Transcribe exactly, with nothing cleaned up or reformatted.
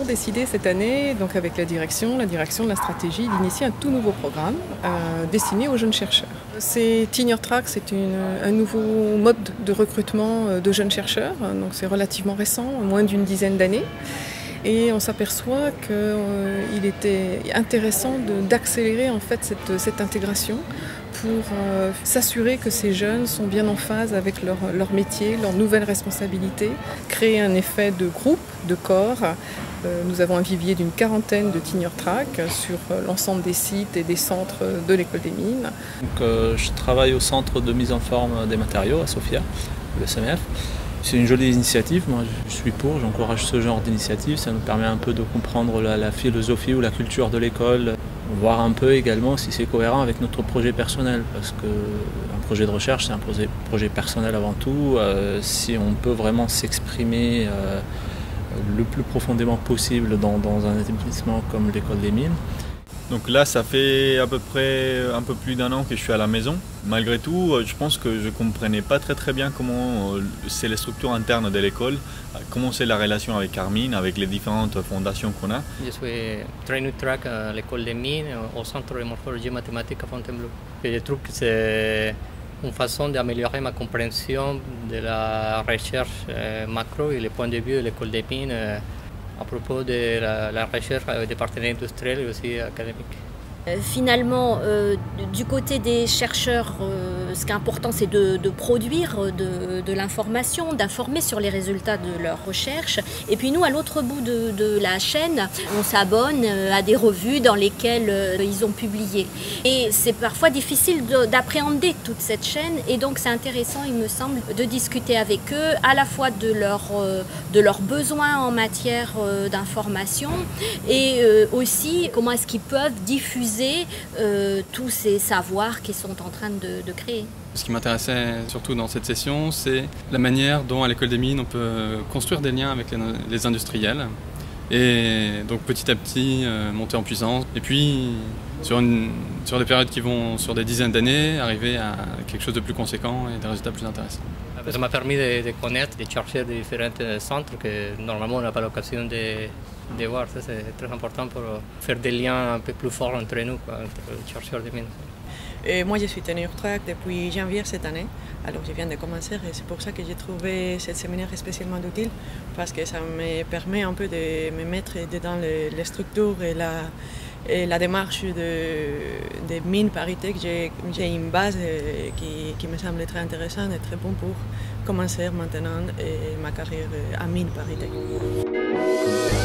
décidé cette année, donc avec la direction, la direction de la stratégie, d'initier un tout nouveau programme euh, destiné aux jeunes chercheurs. C'est Tenure Track, c'est une, un nouveau mode de recrutement de jeunes chercheurs, donc c'est relativement récent, moins d'une dizaine d'années. Et on s'aperçoit qu'il euh, était intéressant d'accélérer en fait cette, cette intégration pour euh, s'assurer que ces jeunes sont bien en phase avec leur, leur métier, leurs nouvelles responsabilités, créer un effet de groupe, de corps. Euh, nous avons un vivier d'une quarantaine de Tenure Track sur euh, l'ensemble des sites et des centres de l'école des mines. Donc, euh, je travaille au centre de mise en forme des matériaux à Sofia, le S M F. C'est une jolie initiative, moi je suis pour, j'encourage ce genre d'initiative, ça nous permet un peu de comprendre la, la philosophie ou la culture de l'école, voir un peu également si c'est cohérent avec notre projet personnel, parce qu'un projet de recherche c'est un projet, projet personnel avant tout, euh, si on peut vraiment s'exprimer euh, le plus profondément possible dans, dans un établissement comme l'école des mines. Donc là, ça fait à peu près un peu plus d'un an que je suis à la maison. Malgré tout, je pense que je ne comprenais pas très très bien comment c'est les structures internes de l'école, comment c'est la relation avec Carmine, avec les différentes fondations qu'on a. Je suis Tenure Track à l'école des mines, au centre de morphologie mathématique à Fontainebleau. Et je trouve que c'est une façon d'améliorer ma compréhension de la recherche macro et le point de vue de l'école des mines à propos de la, la recherche avec des partenaires industriels et aussi académiques. Finalement, euh, du côté des chercheurs, euh, ce qui est important, c'est de, de produire de, de l'information, d'informer sur les résultats de leurs recherches. Et puis nous, à l'autre bout de, de la chaîne, on s'abonne à des revues dans lesquelles euh, ils ont publié. Et c'est parfois difficile d'appréhender toute cette chaîne. Et donc c'est intéressant, il me semble, de discuter avec eux, à la fois de, leur, euh, de leurs besoins en matière euh, d'information et euh, aussi comment est-ce qu'ils peuvent diffuser Euh, tous ces savoirs qu'ils sont en train de, de créer. Ce qui m'intéressait surtout dans cette session, c'est la manière dont à l'école des mines on peut construire des liens avec les, les industriels et donc petit à petit euh, monter en puissance et puis sur, une, sur des périodes qui vont sur des dizaines d'années arriver à quelque chose de plus conséquent et des résultats plus intéressants. Ça m'a permis de, de connaître, de chercher des différents centres que normalement on n'a pas l'occasion de, de voir. C'est très important pour faire des liens un peu plus forts entre nous, quoi, entre les chercheurs de mines. Et moi je suis Tenure Track depuis janvier cette année, alors je viens de commencer et c'est pour ça que j'ai trouvé ce séminaire spécialement utile parce que ça me permet un peu de me mettre dans les, les structures et la, et la démarche de, de mines Paritech. J'ai une base qui, qui me semble très intéressante et très bon pour commencer maintenant ma carrière à mines Paritech.